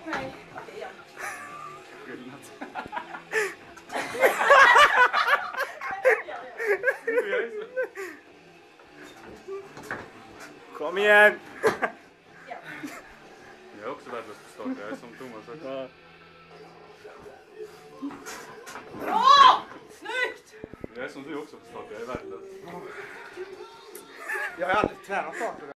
Nej, okej, ja. Kom igen! Ja. Jag är också värdelös på start, jag är som Thomas också. Ja. Bra! Snyggt! Jag är som du också på start, jag är värdelös. Jag har aldrig tränat starter.